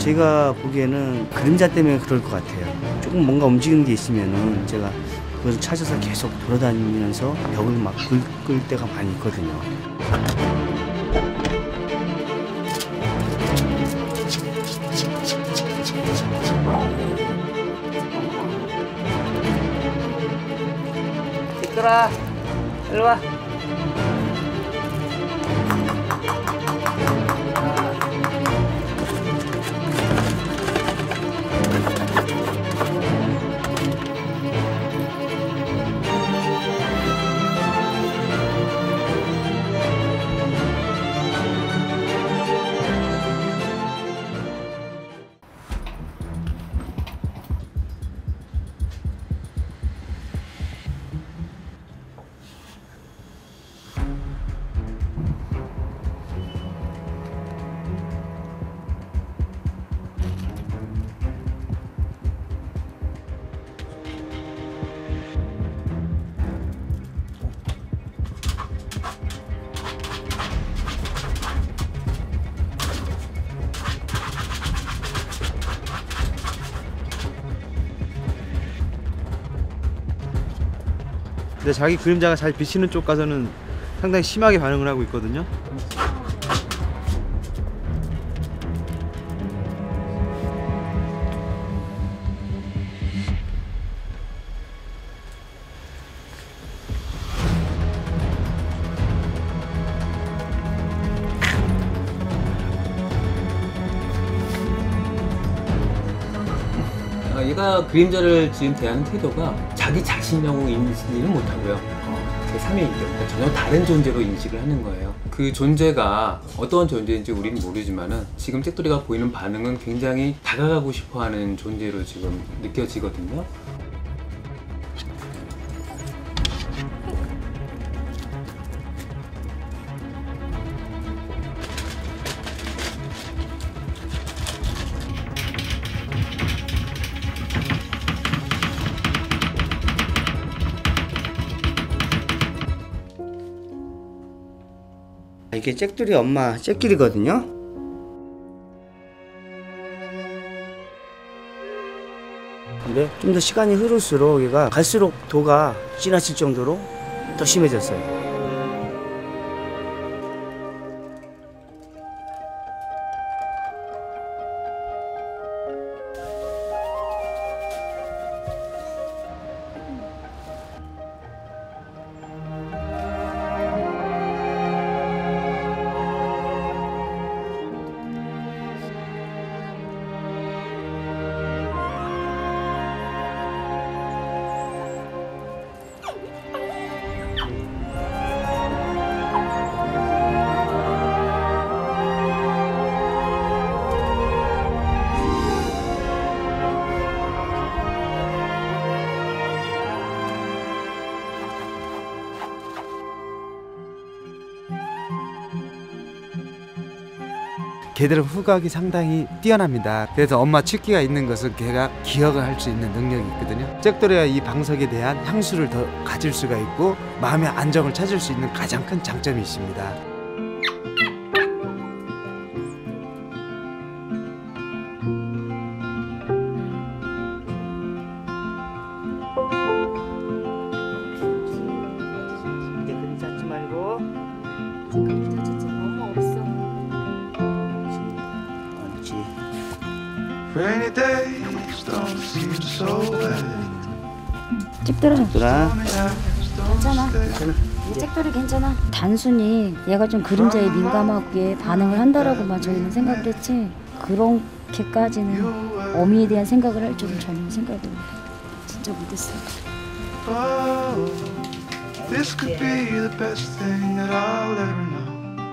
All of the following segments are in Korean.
제가 보기에는 그림자 때문에 그럴 것 같아요. 조금 뭔가 움직이는 게 있으면은 제가 그것을 찾아서 계속 돌아다니면서 벽을 막 긁을 때가 많이 있거든요. 얘들아, 일로 와. 근데 자기 그림자가 잘 비치는 쪽 가서는 상당히 심하게 반응을 하고 있거든요. 얘가 그림자를 지금 대하는 태도가 자기 자신이라고 인식을 못하고요. 제3의 인격, 전혀 다른 존재로 인식을 하는 거예요. 그 존재가 어떤 존재인지 우리는 모르지만은 지금 잭돌이가 보이는 반응은 굉장히 다가가고 싶어하는 존재로 지금 느껴지거든요. 이게 잭돌이 엄마 잭길이거든요. 근데 좀 더 시간이 흐를수록 얘가 갈수록 도가 지나칠 정도로 더 심해졌어요. 걔들은 후각이 상당히 뛰어납니다. 그래서 엄마 치기가 있는 것은 걔가 기억을 할 수 있는 능력이 있거든요. 잭돌이가 이 방석에 대한 향수를 더 가질 수가 있고 마음의 안정을 찾을 수 있는 가장 큰 장점이 있습니다. 이제 그림 찾지 말고. 그림자 진짜 너무 없어. Rainy days don't seem so bad. 잭돌아, 얘들아, 괜찮아. 이 잭돌이 괜찮아. 단순히 얘가 좀 그림자에 민감하게 반응을 한다라고만 저희는 생각을 했지 그렇게까지는 어미에 대한 생각을 할 줄은 전혀 생각을 진짜 못했어요. Oh, this could be the best thing that I'll ever know.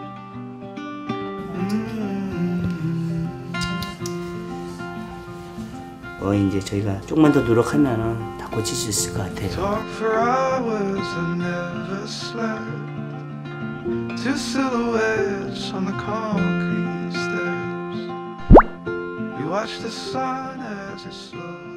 이제 저희가 조금만 더 노력하면은 다 고칠 수 있을 것 같아요. Talk for hours and never slept. Two silhouettes on the concrete stairs. We watch the sun as it slows.